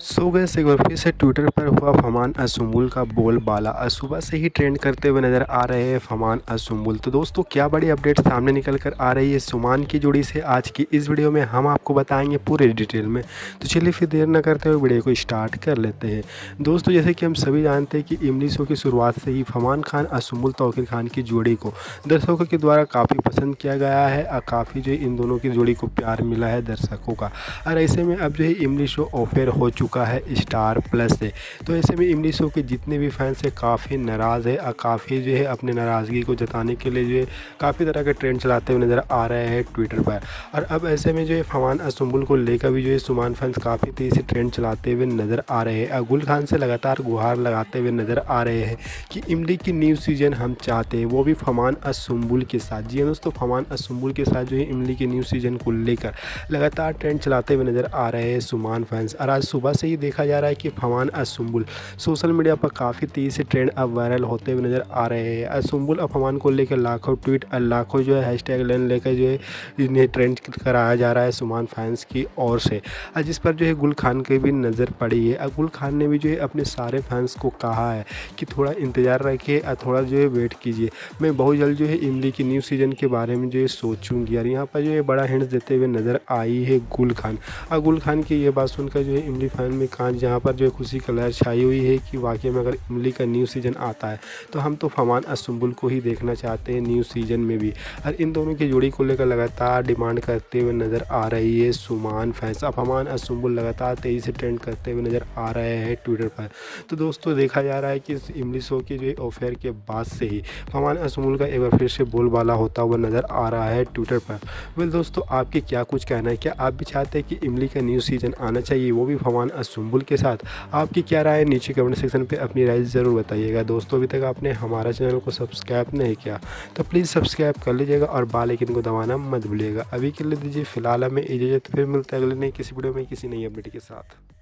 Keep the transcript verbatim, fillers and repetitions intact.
सो gas एक बार फिर से ट्विटर पर हुआ फरमान असुम्बुल का बोलबाला। आज सुबह से ही ट्रेंड करते हुए नज़र आ रहे हैं फरमान असुम्बुल। तो दोस्तों क्या बड़ी अपडेट सामने निकल कर आ रही है सुमान की जोड़ी से, आज की इस वीडियो में हम आपको बताएंगे पूरे डिटेल में। तो चलिए फिर देर न करते हुए वीडियो को स्टार्ट कर लेते हैं। दोस्तों जैसे कि हम सभी जानते हैं कि इमली शो की शुरुआत से ही फरमान खान असुम्बुल तौकीर खान की जोड़ी को दर्शकों के द्वारा काफ़ी पसंद किया गया है और काफ़ी जो इन दोनों की जोड़ी को प्यार मिला है दर्शकों का। और ऐसे में अब जो है इमली शो ऑफर हो चुका है स्टार प्लस से। तो ऐसे में इमली शो के जितने भी फैंस हैं काफ़ी नाराज़ है और काफ़ी जो है अपने नाराज़गी को जताने के लिए जो है काफ़ी तरह के ट्रेंड चलाते हुए नज़र आ रहे हैं ट्विटर पर। और अब ऐसे में जो है फरमान असुम्बुल को लेकर भी जो है सुमान फैंस काफ़ी तेज़ी से ट्रेंड चलाते हुए नज़र आ रहे हैं और गुल खान से लगातार गुहार लगाते हुए नज़र आ रहे हैं कि इमली की न्यू सीजन हम चाहते हैं, वो भी फरमान असुम्बुल के साथ। जी हाँ दोस्तों, फरमान असुम्बुल के साथ जो है इमली की न्यू सीजन को लेकर लगातार ट्रेंड चलाते हुए नज़र आ रहे हैं सुमान फैंस। और आज सुबह से ही देखा जा रहा है कि फरमान असुम्बुल सोशल मीडिया पर काफ़ी तेज़ी से ट्रेंड अब वायरल होते हुए नज़र आ रहे हैं। असुम्बुल और फरमान को लेकर लाखों ट्वीट और लाखों जो है हैशटैग लाइन लेकर जो है इन्हें ट्रेंड कराया जा रहा है सुमान फैंस की ओर से, और जिस पर जो है गुल खान की भी नज़र पड़ी है। और गुल खान ने भी जो है अपने सारे फैंस को कहा है कि थोड़ा इंतज़ार रखिए और थोड़ा जो है वेट कीजिए, मैं बहुत जल्द जो है इमली की न्यू सीजन के बारे में जो है सोचूंगी। और यहाँ पर जो है बड़ा हिंट देते हुए नज़र आई है गुल खान। और गुल खान की ये बात सुनकर जो है इमली फैन में कांच जहाँ पर जो है खुशी का लहर छाई हुई है कि वाकई में अगर इमली का न्यू सीजन आता है तो हम तो फरमान असुम्बुल को ही देखना चाहते हैं न्यू सीजन में भी। और इन दोनों की जोड़ी को लेकर लगातार डिमांड करते हुए नज़र आ रही है सुमान फैंस। अब फरमान असुम्बुल लगातार तेज़ी से ट्रेंड करते हुए नज़र आ रहे हैं ट्विटर पर। तो दोस्तों देखा जा रहा है कि इस इमली शो के जो ऑफेयर के बाद से ही फरमान असुम्बुल का एक बार फिर से बोलबाला होता हुआ नज़र आ रहा है ट्विटर पर। वेल दोस्तों, आपके क्या कुछ कहना है? क्या आप भी चाहते हैं कि इमली का न्यू सीजन आना चाहिए, वो भी फरमान असुम्बुल के साथ? आपकी क्या राय है नीचे कमेंट सेक्शन पे अपनी राय ज़रूर बताइएगा। दोस्तों अभी तक आपने हमारा चैनल को सब्सक्राइब नहीं किया तो प्लीज़ सब्सक्राइब कर लीजिएगा और बेल आइकन को दबाना मत भूलिएगा। अभी के लिए दीजिए फिलहाल हमें इजाज़त, फिर मिलते हैं अगले नई किसी वीडियो में किसी नई अपडेट के साथ।